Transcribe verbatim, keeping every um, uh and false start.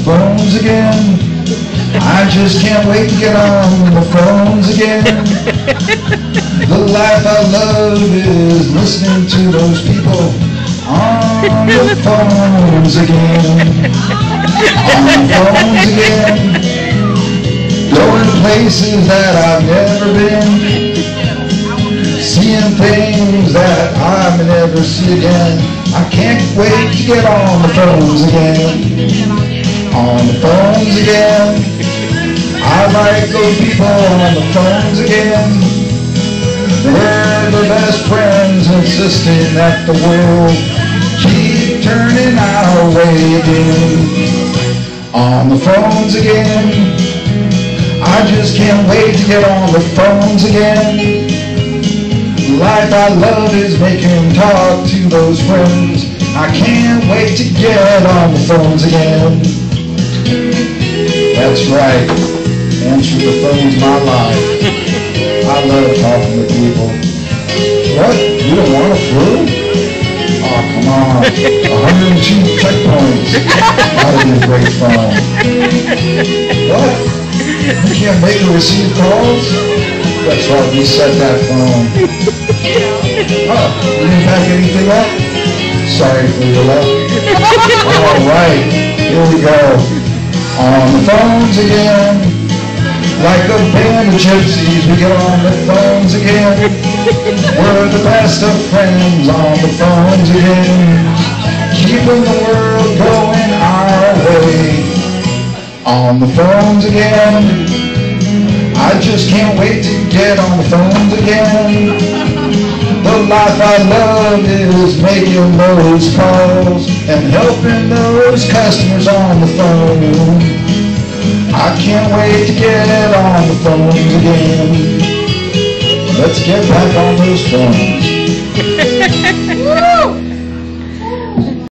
phones again. I just can't wait to get on the phones again. The life I love is listening to those people on the phones again. On the phones again. Going places that I've never been. Seeing things that I may never see again. I can't wait to get on the phones again. On the phones again. I like those people on the phones again. They're the best friends, insisting that the world keep turning our way again. On the phones again. I just can't wait to get on the phones again. The life I love is making talk to those friends. I can't wait to get on the phones again. That's right. Answer the phone's my life. I love talking to people. What? You don't want a flu? Oh, come on. one hundred two checkpoints. That'll be a great phone. What? You can't make or receive calls? That's right, we set that phone. Oh, you didn't pack anything up? Sorry for your luck. All right, here we go. On the phones again. Like a band of gypsies, we get on the phones again. We're the best of friends on the phones again. Keeping the world going our way. On the phones again. I just can't wait to get on the phones again. The life I love is making those calls and helping those customers on the phone. I can't wait to get on the phones again. Let's get back on those phones.